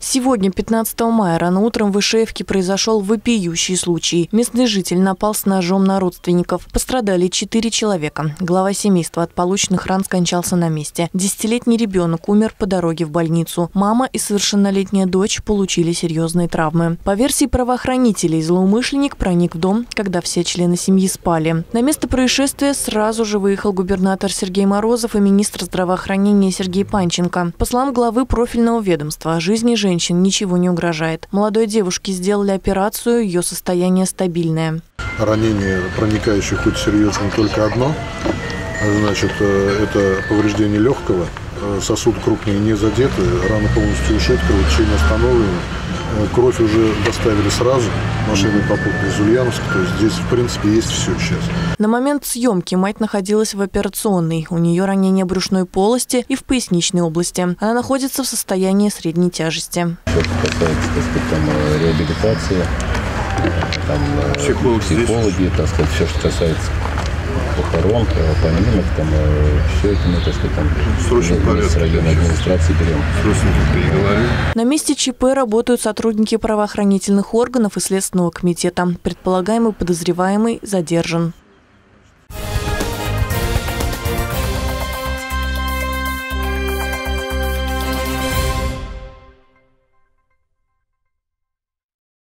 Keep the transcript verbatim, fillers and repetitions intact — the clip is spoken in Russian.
Сегодня, пятнадцатого мая, рано утром в Ишеевке произошел вопиющий случай. Местный житель напал с ножом на родственников. Пострадали четыре человека. Глава семейства от полученных ран скончался на месте. Десятилетний ребенок умер по дороге в больницу. Мама и совершеннолетняя дочь получили серьезные травмы. По версии правоохранителей, злоумышленник проник в дом, когда все члены семьи спали. На место происшествия сразу же выехал губернатор Сергей Морозов и министр здравоохранения Сергей Панченко. По словам главы профильного ведомства, жизни женщин Женщин ничего не угрожает. Молодой девушке сделали операцию, ее состояние стабильное. Ранение, проникающее хоть серьезно, только одно. Значит, это повреждение легкого. Сосуд крупный не задеты, рана полностью ушит, кровотечение остановлено. Кровь уже доставили сразу машиной попутной из Ульяновска. То есть здесь, в принципе, есть все сейчас. На момент съемки мать находилась в операционной. У нее ранение брюшной полости и в поясничной области. Она находится в состоянии средней тяжести. Что касается, так сказать, там, реабилитации, там, психологи, психологи, так сказать, все, что касается похорон, поминок, там, все это, ну, так сказать, там, с районной администрации берем. На месте ЧП работают сотрудники правоохранительных органов и Следственного комитета. Предполагаемый подозреваемый задержан.